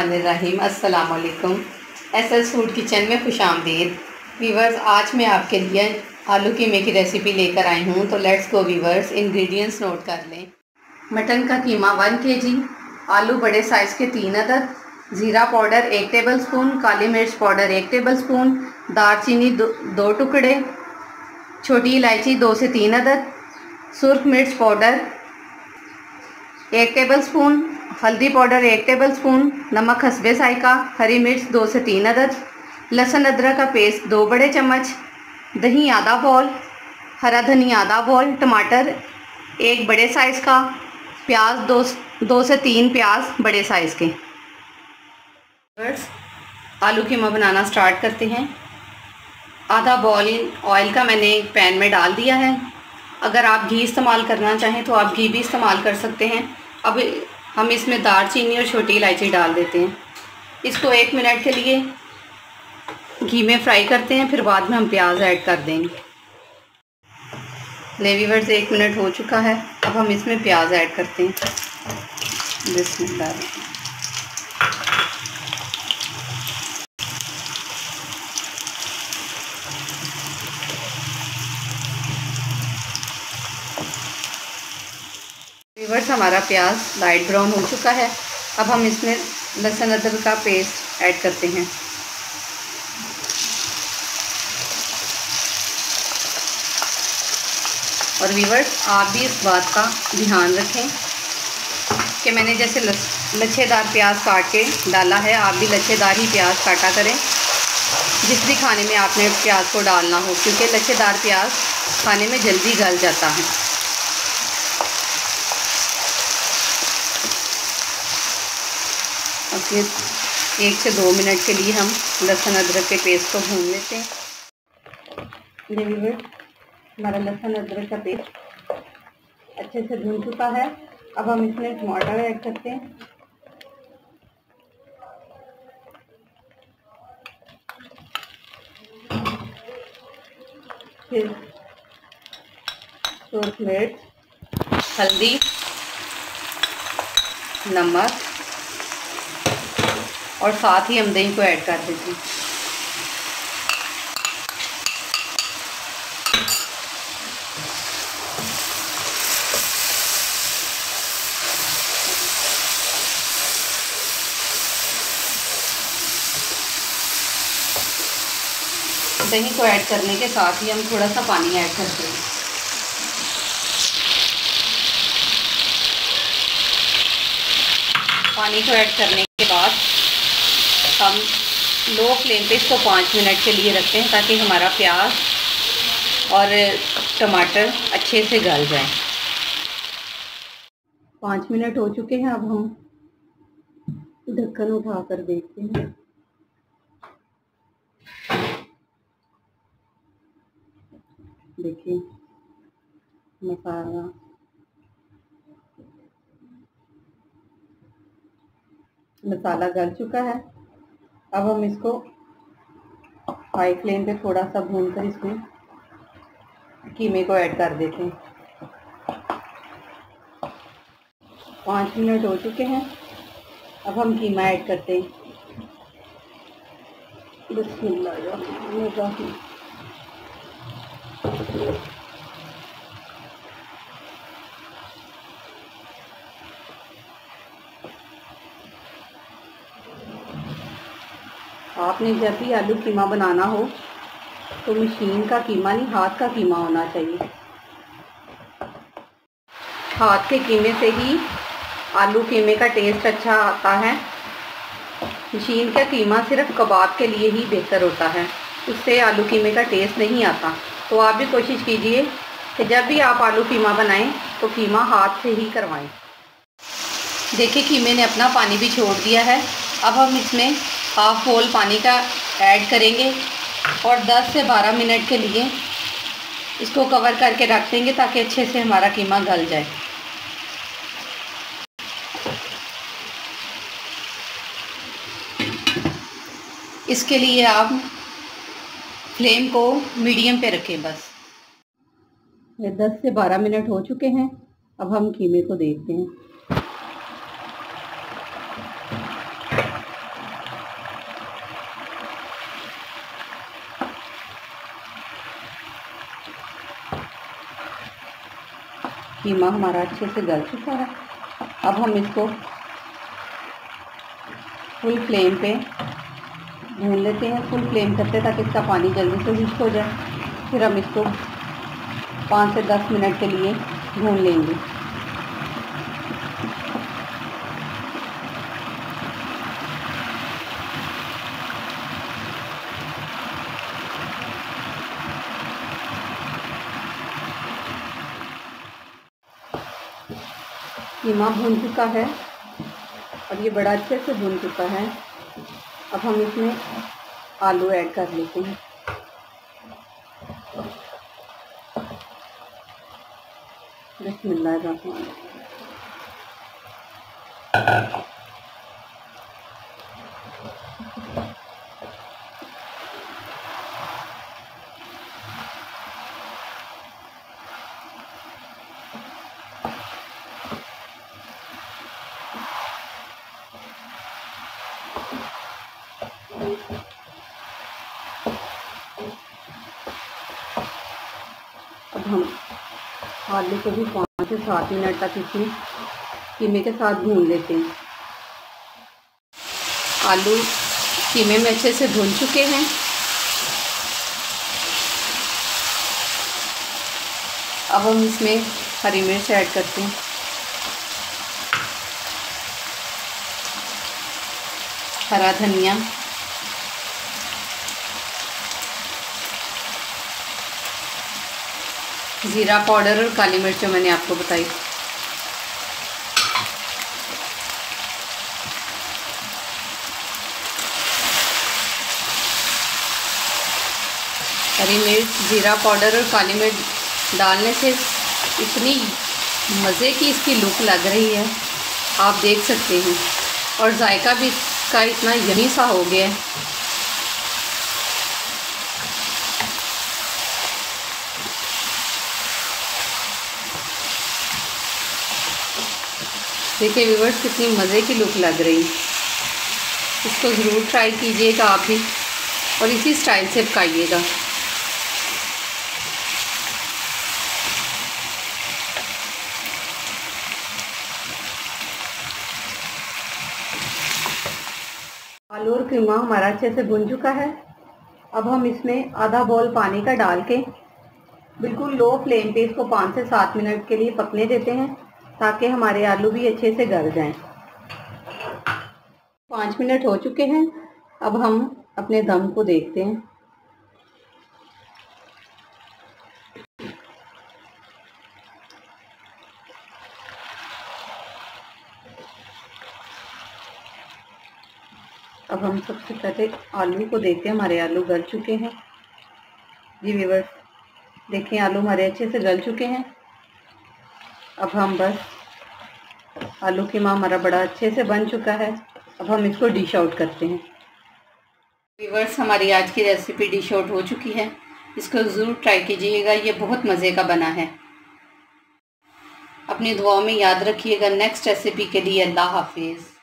बिस्मिल्लाहिर्रहमानिर्रहीम। अस्सलाम वालेकुम। एसएस फूड किचन में खुशामदीद। वीवर्स, आज मैं आपके लिए आलू कीमे की रेसिपी लेकर आई हूँ। तो let's go viewers, ingredients note कर लें। मटन का कीमा 1 kg, आलू बड़े साइज़ के 3 अदद, ज़ीरा पाउडर 1 टेबलस्पून, काली मिर्च पाउडर 1 टेबलस्पून, दालचीनी 2 टुकड़े, छोटी इलायची 2 से 3 अदद, सुर्ख मिर्च पाउडर 1 टेबलस्पून, हल्दी पाउडर 1 टेबलस्पून, नमक हस्बे जायका, हरी मिर्च 2 से 3 अदद, लहसुन अदरक का पेस्ट 2 बड़े चम्मच, दही आधा बॉल, हरा धनिया आधा बॉल, टमाटर 1 बड़े साइज़ का, प्याज 2 से 3 प्याज बड़े साइज़ के। आलू कीमा बनाना स्टार्ट करते हैं। आधा बॉल ऑयल का मैंने एक पैन में डाल दिया है। अगर आप घी इस्तेमाल करना चाहें तो आप घी भी इस्तेमाल कर सकते हैं। अब हम इसमें दालचीनी और छोटी इलायची डाल देते हैं। इसको 1 मिनट के लिए घी में फ्राई करते हैं, फिर बाद में हम प्याज ऐड कर देंगे। वीवर्स, 1 मिनट हो चुका है। अब हम इसमें प्याज ऐड करते हैं। बिस्मिल्लाह। वीवर्स, हमारा प्याज लाइट ब्राउन हो चुका है। अब हम इसमें लहसुन अदरक का पेस्ट ऐड करते हैं। और वीवर्स, आप भी इस बात का ध्यान रखें कि मैंने जैसे लच्छेदार प्याज काट के डाला है, आप भी लच्छेदार ही प्याज काटा करें जिस भी खाने में आपने प्याज को डालना हो, क्योंकि लच्छेदार प्याज खाने में जल्दी गल जाता है। अब फिर 1 से 2 मिनट के लिए हम लहसुन अदरक के पेस्ट को भून लेते हैं। हमारा लहसुन अदरक का पेस्ट अच्छे से भून चुका है। अब हम इसमें टमाटर ऐड करते हैं। फिर सुर्ख मिर्च, हल्दी, नमक और साथ ही हम दही को ऐड कर देते हैं। दही को ऐड करने के साथ ही हम थोड़ा सा पानी ऐड करते हैं। पानी को ऐड करने के बाद हम लो फ्लेम पे इसको 5 मिनट के लिए रखते हैं, ताकि हमारा प्याज और टमाटर अच्छे से गल जाए। 5 मिनट हो चुके हैं। अब हम ढक्कन उठाकर देखते हैं। देखिए, मसाला गल चुका है। अब हम इसको हाई फ्लेम पे थोड़ा सा भूनकर इसमें कीमे को ऐड कर देते हैं। 5 मिनट हो चुके हैं। अब हम कीमा ऐड करते हैं। बिस्मिल्लाह। आपने जब भी आलू कीमा बनाना हो तो मशीन का कीमा नहीं, हाथ का कीमा होना चाहिए। हाथ के कीमे से ही आलू कीमे का टेस्ट अच्छा आता है। मशीन का कीमा सिर्फ कबाब के लिए ही बेहतर होता है, उससे आलू कीमे का टेस्ट नहीं आता। तो आप भी कोशिश कीजिए कि जब भी आप आलू कीमा बनाएं तो कीमा हाथ से ही करवाएं। देखिए, कीमे ने अपना पानी भी छोड़ दिया है। अब हम इसमें हाफ बोल पानी का ऐड करेंगे और 10 से 12 मिनट के लिए इसको कवर करके रख देंगे, ताकि अच्छे से हमारा कीमा गल जाए। इसके लिए आप फ्लेम को मीडियम पे रखें बस। ये 10 से 12 मिनट हो चुके हैं। अब हम कीमे को देखते हैं। कीमा हमारा अच्छे से गल चुका है। अब हम इसको फुल फ्लेम पे भून लेते हैं। फुल फ्लेम करते ताकि इसका पानी जल्दी से हिट हो जाए। फिर हम इसको 5 से 10 मिनट के लिए भून लेंगे। कीमा भून चुका है और ये बड़ा अच्छे से भून चुका है। अब हम इसमें आलू ऐड कर लेते हैं। बिस्मिल्लाहिर्रहमानिर्रहीम। अब हम आलू को भी 5 से 7 मिनट तक इसमें कीमे के साथ भून लेते हैं। आलू कीमे में अच्छे से भून चुके हैं। अब हम इसमें हरी मिर्च ऐड करते हैं। हरा धनिया, ज़ीरा पाउडर और काली मिर्च जो मैंने आपको बताई। हरी मिर्च, ज़ीरा पाउडर और काली मिर्च डालने से इतनी मज़े की इसकी लुक लग रही है, आप देख सकते हैं। और जायका भी इसका इतना यमी सा हो गया है। देखिए व्यूअर्स, कितनी मज़े की लुक लग रही। इसको ज़रूर ट्राई कीजिएगा आप भी और इसी स्टाइल से पकाइएगा। आलू और कीमा हमारा अच्छे से भुन चुका है। अब हम इसमें आधा बाउल पानी का डाल के बिल्कुल लो फ्लेम पे इसको 5 से 7 मिनट के लिए पकने देते हैं ताकि हमारे आलू भी अच्छे से गल जाएं। 5 मिनट हो चुके हैं। अब हम अपने दम को देखते हैं। अब हम सबसे पहले आलू को देखते हैं। हमारे आलू गल चुके हैं। जी व्यूअर्स, देखें आलू हमारे अच्छे से गल चुके हैं। अब हम बस आलू कीमा हमारा बड़ा अच्छे से बन चुका है। अब हम इसको डिश आउट करते हैं। व्यूअर्स, हमारी आज की रेसिपी डिश आउट हो चुकी है। इसको ज़रूर ट्राई कीजिएगा, ये बहुत मज़े का बना है। अपनी दुआओं में याद रखिएगा। नेक्स्ट रेसिपी के लिए अल्लाह हाफिज़।